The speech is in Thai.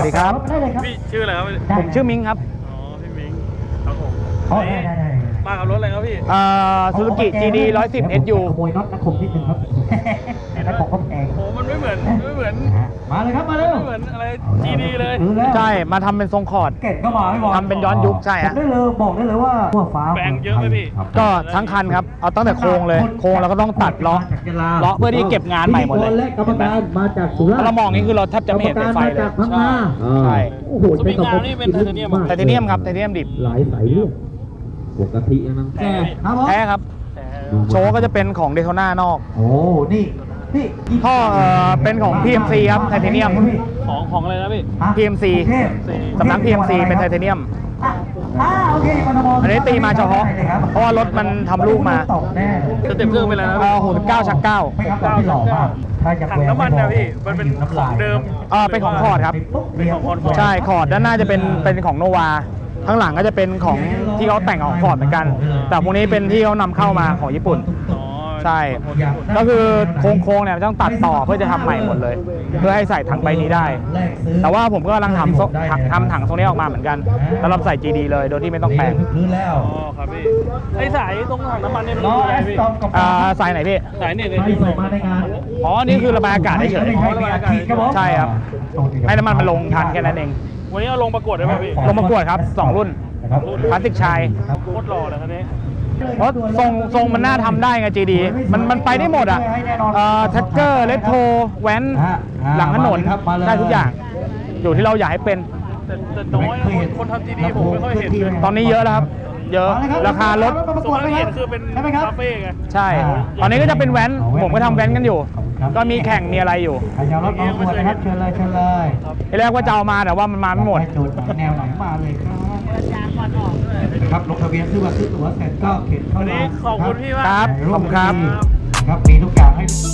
ดีครับพี่ชื่ออะไรครับผมชื่อมิ้งครับอ๋อพี่มิ้งครับผมได้มากับรถอะไรครับพี่ซูซูกิ GD 110 SU ขโมยน็อตนะคมนิดนึงครับแต่ของก็แพงโอ้มันไม่เหมือนมาเลยครับมาเร็วไม่เหมือนอะไร GD เลยใช่มาทำเป็นทรงคอร์ดเก่งก็มาไม่บอกทำเป็นย้อนยุคใช่ฮะได้เลยบอกได้เลยว่าทั่วฟ้าแปลงเยอะไหมพี่ก็ทั้งคันครับเอาตั้งแต่โครงเลยโครงเราก็ต้องตัดล้อเพื่อที่เก็บงานใหม่หมดเลยกรรมการมาจากสุราษฎร์เรามองนี้คือเราแทบจะไม่เห็นไฟเลยใช่โอ้โหสปริงอาร์มนี่เป็นไทเทเนียมไทเทเนียมครับไทเทเนียมดิบหลายสายเลือดปกตินั่นแท้ครับโชว์ก็จะเป็นของเดโทน่านอกโอ้นี่ท่อเป็นของ PMC ครับไทเทเนียมของอะไรนะพี่ PMC สำนัก PMC เป็นไทเทเนียมอันนี้ตีมาเฉพาะเพราะว่ารถมันทำลูกมาสเต็ปเครื่องเป็นอะไรนะ 69 ชัก 9 ถังน้ำมันนะพี่มันเป็นของเดิมเป็นของคอร์ดครับเป็นของคอร์ดใช่คอร์ดด้านหน้าจะเป็นของโนวาข้างหลังก็จะเป็นของที่เขาแต่งของคอร์ดเหมือนกันแต่พวกนี้เป็นที่เขานำเข้ามาของญี่ปุ่นใช่ก็คือโค้งเนี่ยต้องตัดต่อเพื่อจะทำใหม่หมดเลยเพื่อให้ใส่ถังใบนี้ได้แต่ว่าผมก็กำลังทำถังตรงนี้ออกมาเหมือนกันแล้วเราใส่ GD เลยโดยที่ไม่ต้องแปลงอ๋อครับพี่ไอสายตรงถังน้ำมันเนี่ยมันคืออะไรพี่สายไหนพี่สายเนี่ยอ๋อนี่คือระบายอากาศเฉยใช่ครับให้น้ำมันมันลงทันแค่นั้นเองวันนี้เอาลงประกวดได้ไหมพี่ลงประกวดครับ2 รุ่นคลาสสิกชายโคตรหล่อเลยครับนี้เพราะทรงมันน่าทำได้ไง GD มันไปได้หมดอ่ะแท็กเกอร์เลทโทแว้นหลังถนนได้ทุกอย่างอยู่ที่เราอยากให้เป็นแต่น้อยคนทำ GD ผมไม่ค่อยเห็นเลยตอนนี้เยอะแล้วครับเยอะราคารถส่วนที่เห็นคือเป็นคาเฟ่ไงใช่ตอนนี้ก็จะเป็นแว้นผมก็ทำแว้นกันอยู่ก็มีแข่งมีอะไรอยู่อยากรถประกวดนะครับเชิญเลยทีแรกว่าจะเอามาแต่ว่ามันมาไม่หมดแนวไหนมาเลยครับลงทะเบียนซื้อบัตรซื้อตั๋วเสร็จก็เข็นเข้ามาขอบคุณพี่มากครับขอบคุณครับครับมีทุกอย่างให้